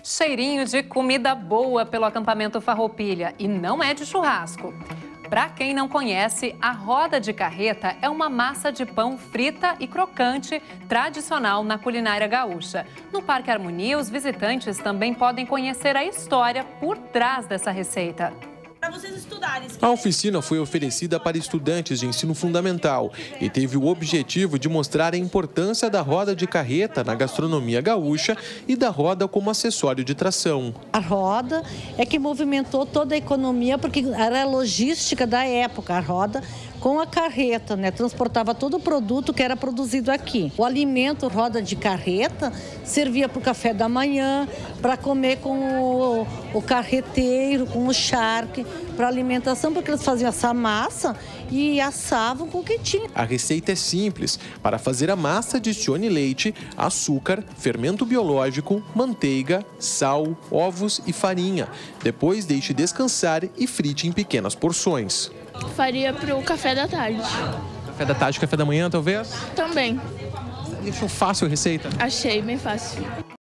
Cheirinho de comida boa pelo acampamento Farroupilha e não é de churrasco. Para quem não conhece, a roda de carreta é uma massa de pão frita e crocante tradicional na culinária gaúcha. No Parque Harmonia, os visitantes também podem conhecer a história por trás dessa receita. A oficina foi oferecida para estudantes de ensino fundamental e teve o objetivo de mostrar a importância da roda de carreta na gastronomia gaúcha e da roda como acessório de tração. A roda é que movimentou toda a economia, porque era a logística da época, a roda com a carreta, né? Transportava todo o produto que era produzido aqui. O alimento roda de carreta servia para o café da manhã, para comer com o carreteiro, com o charque, para alimentação, porque eles faziam essa massa e assavam com o que tinha. A receita é simples. Para fazer a massa, adicione leite, açúcar, fermento biológico, manteiga, sal, ovos e farinha. Depois deixe descansar e frite em pequenas porções. Faria para o café da tarde. Café da tarde, café da manhã, talvez? Também. Você achou fácil a receita? Achei bem fácil.